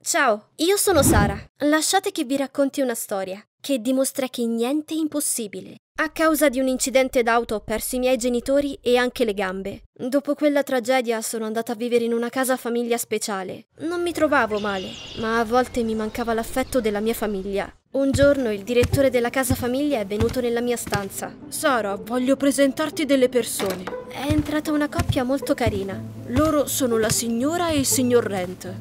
Ciao, io sono Sara. Lasciate che vi racconti una storia che dimostra che niente è impossibile. A causa di un incidente d'auto ho perso i miei genitori e anche le gambe. Dopo quella tragedia sono andata a vivere in una casa famiglia speciale. Non mi trovavo male, ma a volte mi mancava l'affetto della mia famiglia. Un giorno il direttore della casa famiglia è venuto nella mia stanza. Sara, voglio presentarti delle persone. È entrata una coppia molto carina. Loro sono la signora e il signor Rent.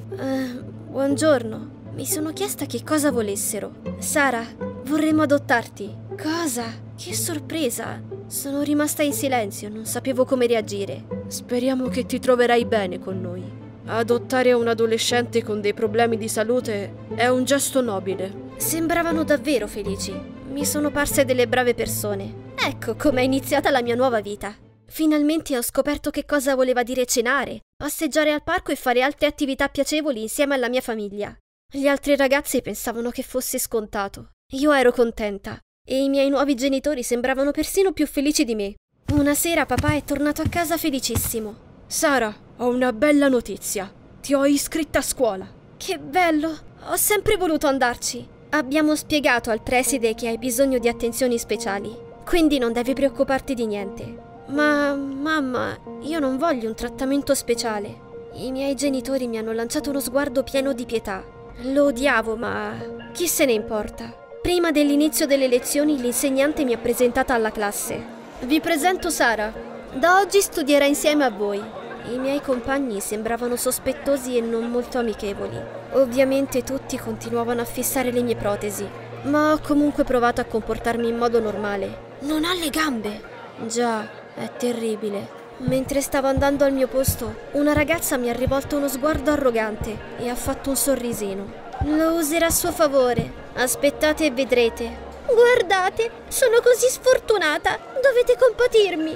Buongiorno. Mi sono chiesta che cosa volessero. Sara, vorremmo adottarti. Cosa? Che sorpresa! Sono rimasta in silenzio, non sapevo come reagire. Speriamo che ti troverai bene con noi. Adottare un adolescente con dei problemi di salute è un gesto nobile. Sembravano davvero felici. Mi sono parse delle brave persone. Ecco com'è iniziata la mia nuova vita. Finalmente ho scoperto che cosa voleva dire cenare, passeggiare al parco e fare altre attività piacevoli insieme alla mia famiglia. Gli altri ragazzi pensavano che fosse scontato. Io ero contenta e i miei nuovi genitori sembravano persino più felici di me. Una sera papà è tornato a casa felicissimo. Sara, ho una bella notizia. Ti ho iscritta a scuola. Che bello! Ho sempre voluto andarci. Abbiamo spiegato al preside che hai bisogno di attenzioni speciali, quindi non devi preoccuparti di niente. Ma, mamma, io non voglio un trattamento speciale. I miei genitori mi hanno lanciato uno sguardo pieno di pietà. Lo odiavo, ma chi se ne importa? Prima dell'inizio delle lezioni l'insegnante mi ha presentata alla classe. Vi presento Sara. Da oggi studierà insieme a voi. I miei compagni sembravano sospettosi e non molto amichevoli. Ovviamente tutti continuavano a fissare le mie protesi, ma ho comunque provato a comportarmi in modo normale. Non ha le gambe! Già, è terribile. Mentre stavo andando al mio posto, una ragazza mi ha rivolto uno sguardo arrogante e ha fatto un sorrisino. Lo userà a suo favore. Aspettate e vedrete. Guardate, sono così sfortunata. Dovete compatirmi.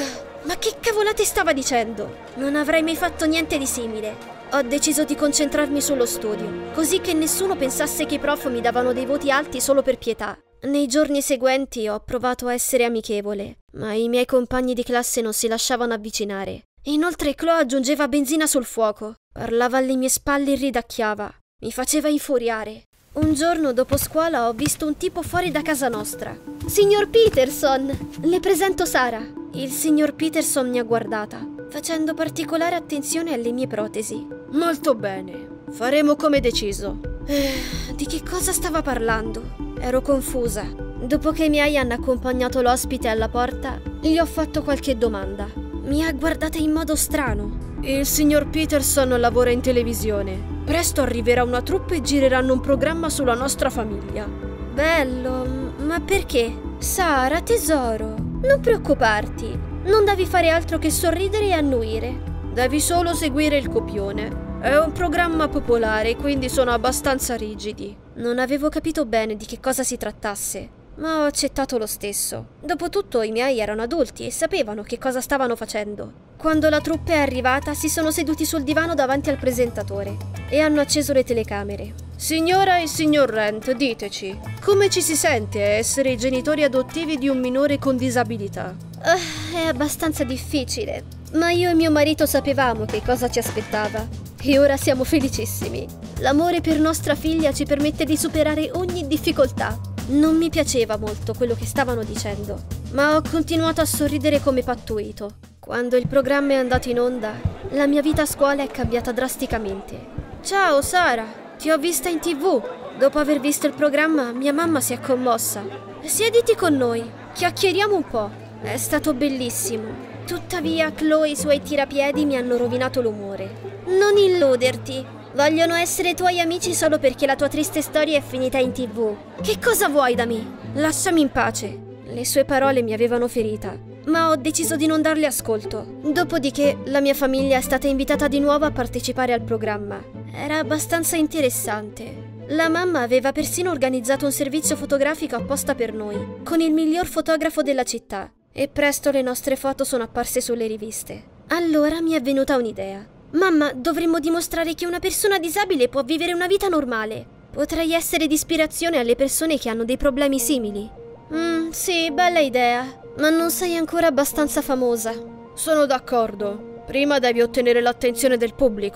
Ma che cavolate stava dicendo? Non avrei mai fatto niente di simile. Ho deciso di concentrarmi sullo studio, così che nessuno pensasse che i prof mi davano dei voti alti solo per pietà. Nei giorni seguenti ho provato a essere amichevole, ma i miei compagni di classe non si lasciavano avvicinare. Inoltre Chloe aggiungeva benzina sul fuoco, parlava alle mie spalle e ridacchiava. Mi faceva infuriare. Un giorno dopo scuola ho visto un tipo fuori da casa nostra. Signor Peterson, le presento Sara. Il signor Peterson mi ha guardata, facendo particolare attenzione alle mie protesi. Molto bene, faremo come deciso. Di che cosa stava parlando? Ero confusa. Dopo che i miei hanno accompagnato l'ospite alla porta, gli ho fatto qualche domanda. Mi ha guardata in modo strano. Il signor Peterson lavora in televisione. Presto arriverà una troupe e gireranno un programma sulla nostra famiglia. Bello, ma perché? Sara, tesoro, non preoccuparti. Non devi fare altro che sorridere e annuire. Devi solo seguire il copione. È un programma popolare, quindi sono abbastanza rigidi. Non avevo capito bene di che cosa si trattasse, ma ho accettato lo stesso. Dopotutto i miei erano adulti e sapevano che cosa stavano facendo. Quando la troupe è arrivata, si sono seduti sul divano davanti al presentatore e hanno acceso le telecamere. Signora e signor Rent, diteci, come ci si sente a essere i genitori adottivi di un minore con disabilità? È abbastanza difficile, ma io e mio marito sapevamo che cosa ci aspettava e ora siamo felicissimi. L'amore per nostra figlia ci permette di superare ogni difficoltà. Non mi piaceva molto quello che stavano dicendo, ma ho continuato a sorridere come pattuito. Quando il programma è andato in onda, la mia vita a scuola è cambiata drasticamente. Ciao Sara, ti ho vista in TV. Dopo aver visto il programma, mia mamma si è commossa. Siediti con noi, chiacchieriamo un po'. È stato bellissimo. Tuttavia, Chloe e i suoi tirapiedi mi hanno rovinato l'umore. Non illuderti. Vogliono essere tuoi amici solo perché la tua triste storia è finita in TV. Che cosa vuoi da me? Lasciami in pace. Le sue parole mi avevano ferita, ma ho deciso di non darle ascolto. Dopodiché, la mia famiglia è stata invitata di nuovo a partecipare al programma. Era abbastanza interessante. La mamma aveva persino organizzato un servizio fotografico apposta per noi, con il miglior fotografo della città. E presto le nostre foto sono apparse sulle riviste. Allora mi è venuta un'idea. Mamma, dovremmo dimostrare che una persona disabile può vivere una vita normale. Potrei essere di ispirazione alle persone che hanno dei problemi simili. Sì, bella idea, ma non sei ancora abbastanza famosa. Sono d'accordo. Prima devi ottenere l'attenzione del pubblico.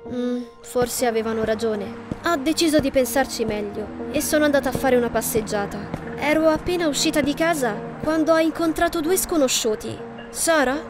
Forse avevano ragione. Ho deciso di pensarci meglio e sono andata a fare una passeggiata. Ero appena uscita di casa quando ho incontrato due sconosciuti. Sara?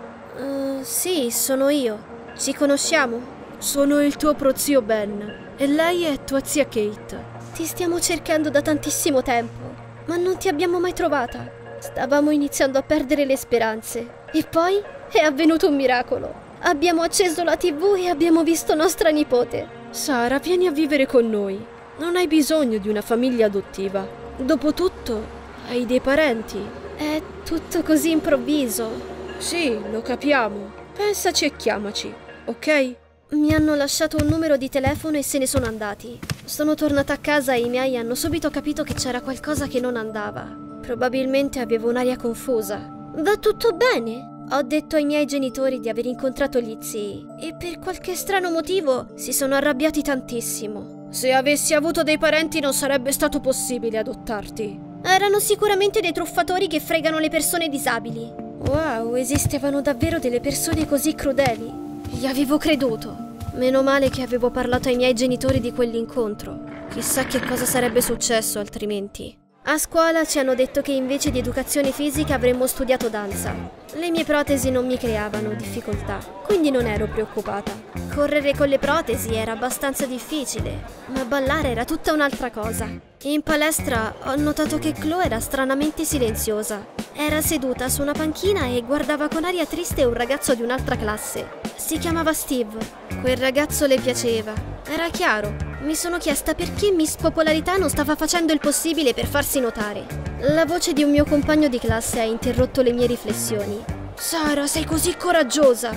Sì, sono io. Ci conosciamo? Sono il tuo prozio Ben e lei è tua zia Kate. Ti stiamo cercando da tantissimo tempo, ma non ti abbiamo mai trovata. Stavamo iniziando a perdere le speranze. E poi è avvenuto un miracolo. Abbiamo acceso la TV e abbiamo visto nostra nipote. Sara, vieni a vivere con noi. Non hai bisogno di una famiglia adottiva. Dopotutto, hai dei parenti. È tutto così improvviso. Sì, lo capiamo. Pensaci e chiamaci, ok? Mi hanno lasciato un numero di telefono e se ne sono andati. Sono tornata a casa e i miei hanno subito capito che c'era qualcosa che non andava. Probabilmente avevo un'aria confusa. Va tutto bene? Ho detto ai miei genitori di aver incontrato gli zii e per qualche strano motivo si sono arrabbiati tantissimo. Se avessi avuto dei parenti non sarebbe stato possibile adottarti. Erano sicuramente dei truffatori che fregano le persone disabili. Wow, esistevano davvero delle persone così crudeli. Gli avevo creduto. Meno male che avevo parlato ai miei genitori di quell'incontro. Chissà che cosa sarebbe successo altrimenti. A scuola ci hanno detto che invece di educazione fisica avremmo studiato danza. Le mie protesi non mi creavano difficoltà, quindi non ero preoccupata. Correre con le protesi era abbastanza difficile, ma ballare era tutta un'altra cosa. In palestra ho notato che Chloe era stranamente silenziosa. Era seduta su una panchina e guardava con aria triste un ragazzo di un'altra classe. Si chiamava Steve. Quel ragazzo le piaceva. Era chiaro. Mi sono chiesta perché Miss Popolarità non stava facendo il possibile per farsi notare. La voce di un mio compagno di classe ha interrotto le mie riflessioni. Sara, sei così coraggiosa.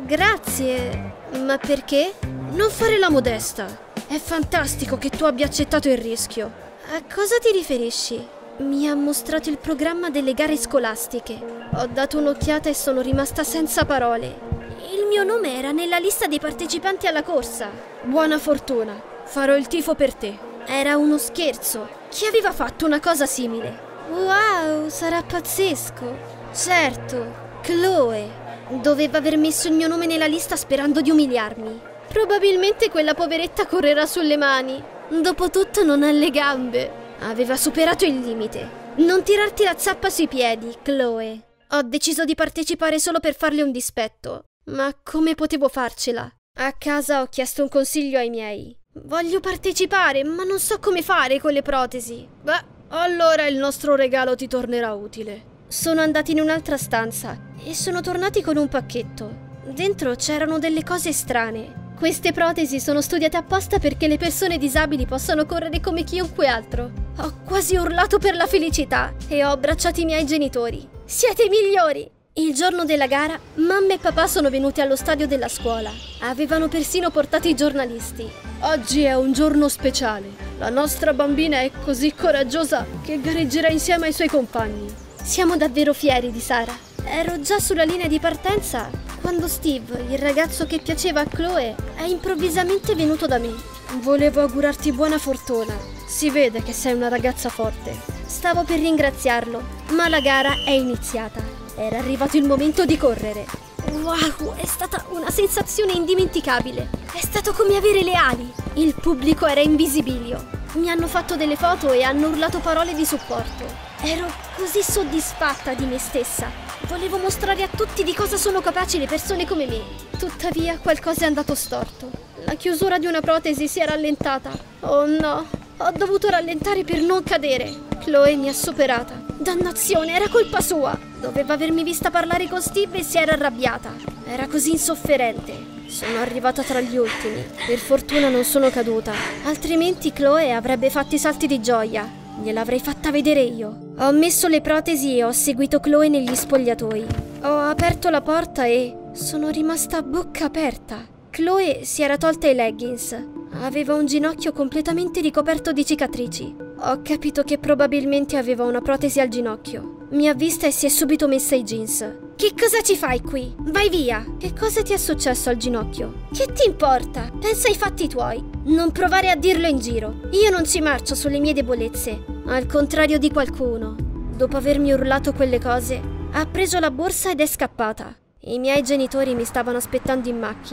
Grazie. Ma perché? Non fare la modesta. È fantastico che tu abbia accettato il rischio. A cosa ti riferisci? Mi ha mostrato il programma delle gare scolastiche. Ho dato un'occhiata e sono rimasta senza parole. Il mio nome era nella lista dei partecipanti alla corsa. Buona fortuna. Farò il tifo per te. Era uno scherzo. Chi aveva fatto una cosa simile? Wow, sarà pazzesco. Certo, Chloe. Doveva aver messo il mio nome nella lista sperando di umiliarmi. Probabilmente quella poveretta correrà sulle mani. Dopotutto non ha le gambe. Aveva superato il limite. Non tirarti la zappa sui piedi, Chloe. Ho deciso di partecipare solo per farle un dispetto. Ma come potevo farcela? A casa ho chiesto un consiglio ai miei. Voglio partecipare, ma non so come fare con le protesi. Beh, allora il nostro regalo ti tornerà utile. Sono andati in un'altra stanza e sono tornati con un pacchetto. Dentro c'erano delle cose strane. Queste protesi sono studiate apposta perché le persone disabili possano correre come chiunque altro. Ho quasi urlato per la felicità e ho abbracciato i miei genitori. Siete i migliori! Il giorno della gara, mamma e papà sono venuti allo stadio della scuola. Avevano persino portato i giornalisti. Oggi è un giorno speciale. La nostra bambina è così coraggiosa che gareggerà insieme ai suoi compagni. Siamo davvero fieri di Sara. Ero già sulla linea di partenza quando Steve, il ragazzo che piaceva a Chloe, è improvvisamente venuto da me. Volevo augurarti buona fortuna. Si vede che sei una ragazza forte. Stavo per ringraziarlo, ma la gara è iniziata. Era arrivato il momento di correre. Wow, è stata una sensazione indimenticabile. È stato come avere le ali. Il pubblico era in visibilio. Mi hanno fatto delle foto e hanno urlato parole di supporto. Ero così soddisfatta di me stessa. Volevo mostrare a tutti di cosa sono capaci le persone come me. Tuttavia qualcosa è andato storto. La chiusura di una protesi si è rallentata. Oh no, ho dovuto rallentare per non cadere. Chloe mi ha superata. Dannazione, era colpa sua. Doveva avermi vista parlare con Steve e si era arrabbiata. Era così insofferente. Sono arrivata tra gli ultimi. Per fortuna non sono caduta. Altrimenti Chloe avrebbe fatto i salti di gioia. Gliel'avrei fatta vedere io. Ho messo le protesi e ho seguito Chloe negli spogliatoi. Ho aperto la porta e sono rimasta a bocca aperta. Chloe si era tolta i leggings. Aveva un ginocchio completamente ricoperto di cicatrici. Ho capito che probabilmente aveva una protesi al ginocchio. Mi ha vista e si è subito messa i jeans. Che cosa ci fai qui? Vai via! Che cosa ti è successo al ginocchio? Che ti importa? Pensa ai fatti tuoi. Non provare a dirlo in giro. Io non ci marcio sulle mie debolezze. Al contrario di qualcuno. Dopo avermi urlato quelle cose, ha preso la borsa ed è scappata. I miei genitori mi stavano aspettando in macchina.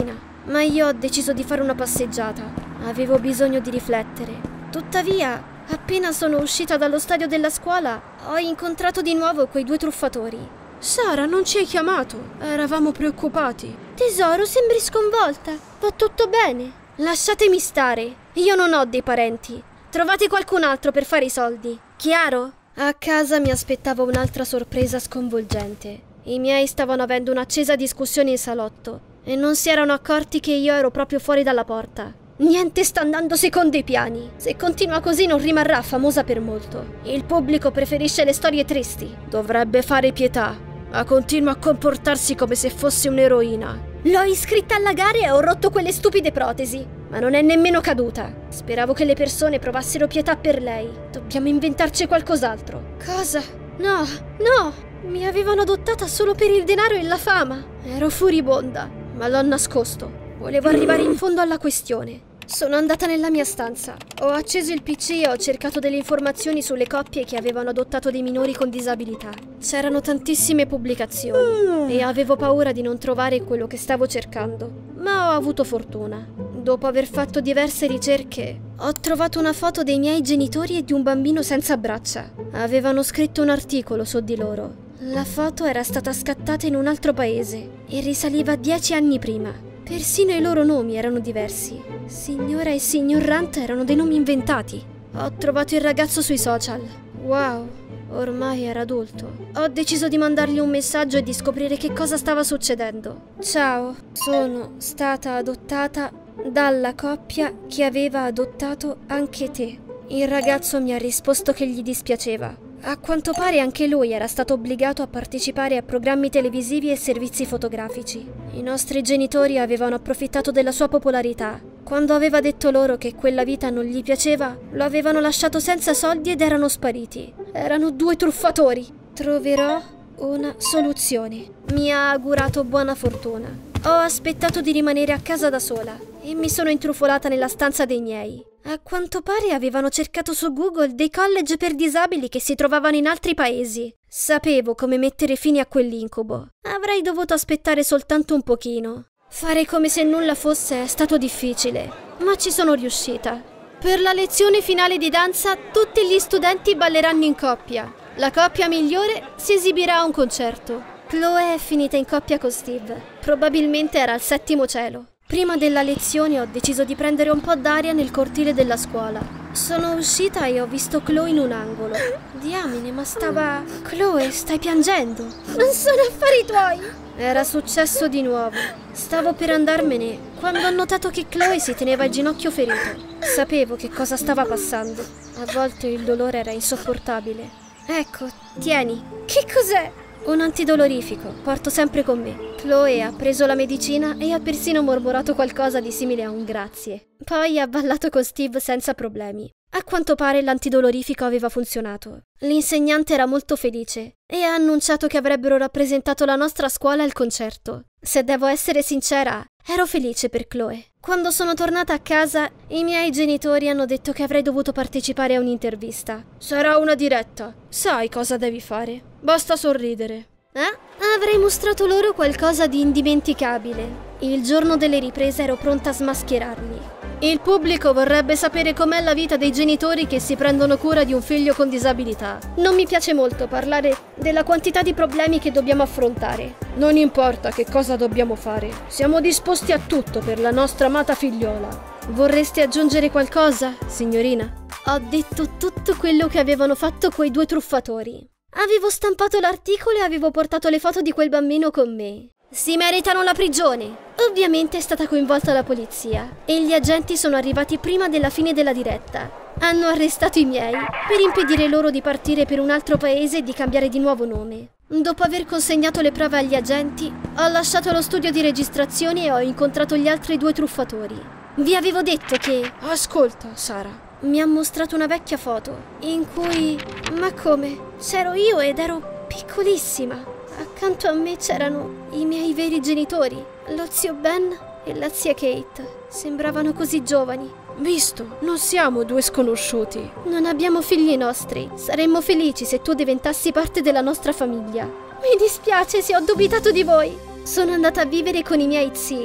ma io ho deciso di fare una passeggiata. Avevo bisogno di riflettere. Tuttavia, appena sono uscita dallo stadio della scuola, ho incontrato di nuovo quei 2 truffatori. Sara, non ci hai chiamato. Eravamo preoccupati. Tesoro, sembri sconvolta. Va tutto bene? Lasciatemi stare. Io non ho dei parenti. Trovate qualcun altro per fare i soldi. Chiaro? A casa mi aspettava un'altra sorpresa sconvolgente. I miei stavano avendo un'accesa discussione in salotto e non si erano accorti che io ero proprio fuori dalla porta. Niente sta andando secondo i piani. Se continua così non rimarrà famosa per molto. Il pubblico preferisce le storie tristi. Dovrebbe fare pietà, ma continua a comportarsi come se fosse un'eroina. L'ho iscritta alla gara e ho rotto quelle stupide protesi, ma non è nemmeno caduta. Speravo che le persone provassero pietà per lei. Dobbiamo inventarci qualcos'altro. Cosa? No, no! Mi avevano adottata solo per il denaro e la fama. Ero furibonda, ma l'ho nascosto. Volevo arrivare in fondo alla questione. Sono andata nella mia stanza, ho acceso il PC e ho cercato delle informazioni sulle coppie che avevano adottato dei minori con disabilità. C'erano tantissime pubblicazioni e avevo paura di non trovare quello che stavo cercando, ma ho avuto fortuna. Dopo aver fatto diverse ricerche, ho trovato una foto dei miei genitori e di un bambino senza braccia. Avevano scritto un articolo su di loro. La foto era stata scattata in un altro paese e risaliva 10 anni prima. Persino i loro nomi erano diversi. Signora e signor Rant erano dei nomi inventati. Ho trovato il ragazzo sui social. Wow, ormai era adulto. Ho deciso di mandargli un messaggio e di scoprire che cosa stava succedendo. Ciao, sono stata adottata dalla coppia che aveva adottato anche te. Il ragazzo mi ha risposto che gli dispiaceva. A quanto pare anche lui era stato obbligato a partecipare a programmi televisivi e servizi fotografici. I nostri genitori avevano approfittato della sua popolarità. Quando aveva detto loro che quella vita non gli piaceva, lo avevano lasciato senza soldi ed erano spariti. Erano 2 truffatori. Troverò una soluzione. Mi ha augurato buona fortuna. Ho aspettato di rimanere a casa da sola e mi sono intrufolata nella stanza dei miei. A quanto pare avevano cercato su Google dei college per disabili che si trovavano in altri paesi. Sapevo come mettere fine a quell'incubo. Avrei dovuto aspettare soltanto un pochino. Fare come se nulla fosse è stato difficile, ma ci sono riuscita. Per la lezione finale di danza, tutti gli studenti balleranno in coppia. La coppia migliore si esibirà a un concerto. Chloe è finita in coppia con Steve. Probabilmente era al 7° cielo. Prima della lezione ho deciso di prendere un po' d'aria nel cortile della scuola. Sono uscita e ho visto Chloe in un angolo. Diamine, ma stava... Chloe, stai piangendo? Non sono affari tuoi! Era successo di nuovo. Stavo per andarmene quando ho notato che Chloe si teneva il ginocchio ferito. Sapevo che cosa stava passando. A volte il dolore era insopportabile. Ecco, tieni. Che cos'è? Un antidolorifico, porto sempre con me. Chloe ha preso la medicina e ha persino mormorato qualcosa di simile a un grazie. Poi ha ballato con Steve senza problemi. A quanto pare l'antidolorifico aveva funzionato. L'insegnante era molto felice e ha annunciato che avrebbero rappresentato la nostra scuola al concerto. Se devo essere sincera, ero felice per Chloe. Quando sono tornata a casa, i miei genitori hanno detto che avrei dovuto partecipare a un'intervista. Sarà una diretta. Sai cosa devi fare. Basta sorridere. Avrei mostrato loro qualcosa di indimenticabile. Il giorno delle riprese ero pronta a smascherarli. Il pubblico vorrebbe sapere com'è la vita dei genitori che si prendono cura di un figlio con disabilità. Non mi piace molto parlare della quantità di problemi che dobbiamo affrontare. Non importa che cosa dobbiamo fare. Siamo disposti a tutto per la nostra amata figliola. Vorresti aggiungere qualcosa, signorina? Ho detto tutto quello che avevano fatto quei 2 truffatori. Avevo stampato l'articolo e avevo portato le foto di quel bambino con me. Si meritano la prigione! Ovviamente è stata coinvolta la polizia e gli agenti sono arrivati prima della fine della diretta. Hanno arrestato i miei per impedire loro di partire per un altro paese e di cambiare di nuovo nome. Dopo aver consegnato le prove agli agenti, ho lasciato lo studio di registrazione e ho incontrato gli altri 2 truffatori. Vi avevo detto che... Ascolta, Sara. Mi ha mostrato una vecchia foto in cui... Ma come? C'ero io ed ero piccolissima. Accanto a me c'erano i miei veri genitori, lo zio Ben e la zia Kate. Sembravano così giovani. Visto, non siamo 2 sconosciuti. Non abbiamo figli nostri. Saremmo felici se tu diventassi parte della nostra famiglia. Mi dispiace se ho dubitato di voi. Sono andata a vivere con i miei zii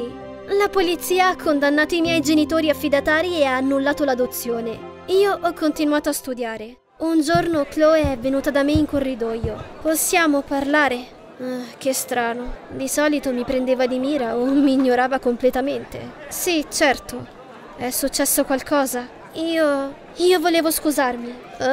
La polizia ha condannato i miei genitori affidatari e ha annullato l'adozione. Io ho continuato a studiare. Un giorno Chloe è venuta da me in corridoio. Possiamo parlare? Che strano. Di solito mi prendeva di mira o mi ignorava completamente. Sì, certo. È successo qualcosa? Io volevo scusarmi.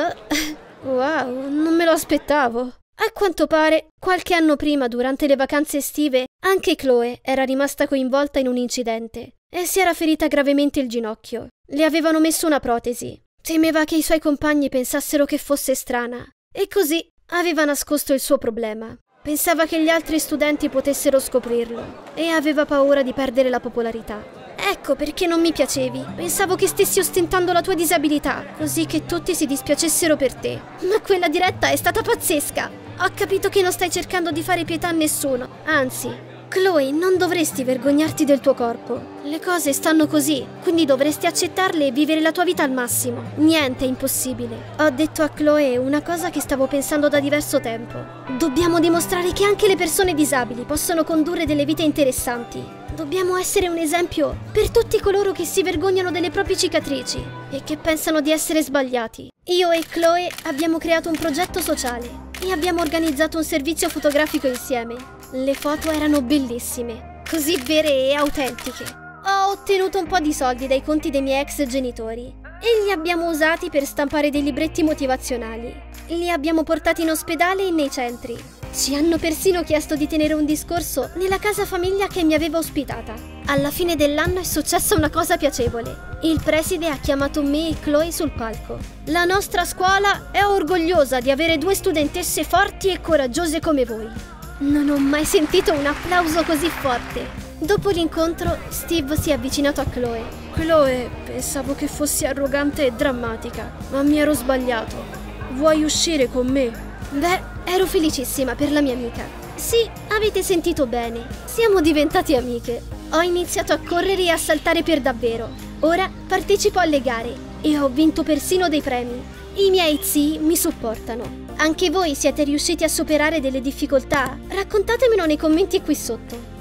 Wow, non me lo aspettavo. A quanto pare, qualche anno prima, durante le vacanze estive, anche Chloe era rimasta coinvolta in un incidente e si era ferita gravemente il ginocchio. Le avevano messo una protesi. Temeva che i suoi compagni pensassero che fosse strana e così aveva nascosto il suo problema. Pensava che gli altri studenti potessero scoprirlo e aveva paura di perdere la popolarità. Ecco perché non mi piacevi. Pensavo che stessi ostentando la tua disabilità, così che tutti si dispiacessero per te. Ma quella diretta è stata pazzesca. Ho capito che non stai cercando di fare pietà a nessuno. Anzi, Chloe, non dovresti vergognarti del tuo corpo. Le cose stanno così, quindi dovresti accettarle e vivere la tua vita al massimo. Niente è impossibile. Ho detto a Chloe una cosa che stavo pensando da diverso tempo. Dobbiamo dimostrare che anche le persone disabili possono condurre delle vite interessanti. Dobbiamo essere un esempio per tutti coloro che si vergognano delle proprie cicatrici e che pensano di essere sbagliati. Io e Chloe abbiamo creato un progetto sociale e abbiamo organizzato un servizio fotografico insieme. Le foto erano bellissime, così vere e autentiche. Ho ottenuto un po' di soldi dai conti dei miei ex genitori e li abbiamo usati per stampare dei libretti motivazionali. Li abbiamo portati in ospedale e nei centri. Ci hanno persino chiesto di tenere un discorso nella casa famiglia che mi aveva ospitata. Alla fine dell'anno è successa una cosa piacevole. Il preside ha chiamato me e Chloe sul palco. La nostra scuola è orgogliosa di avere 2 studentesse forti e coraggiose come voi. Non ho mai sentito un applauso così forte. Dopo l'incontro, Steve si è avvicinato a Chloe. Chloe, pensavo che fossi arrogante e drammatica, ma mi ero sbagliato. Vuoi uscire con me? Beh, ero felicissima per la mia amica. Sì, avete sentito bene. Siamo diventate amiche. Ho iniziato a correre e a saltare per davvero. Ora partecipo alle gare e ho vinto persino dei premi. I miei zii mi supportano. Anche voi siete riusciti a superare delle difficoltà? Raccontatemelo nei commenti qui sotto.